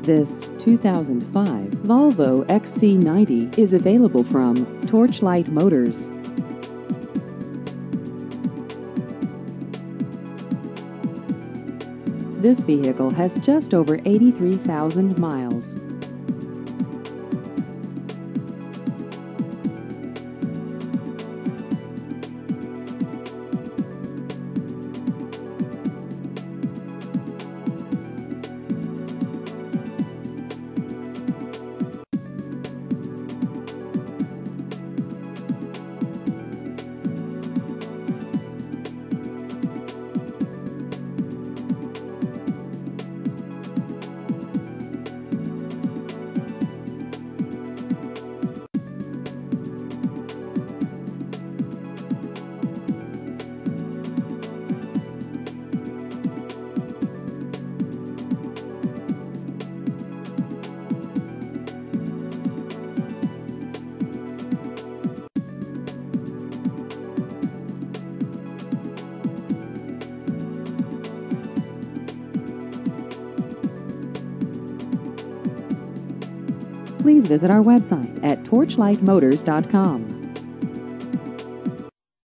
This 2005 Volvo XC90 is available from Torchlight Motors. This vehicle has just over 83,000 miles. Please visit our website at torchlightmotors.com.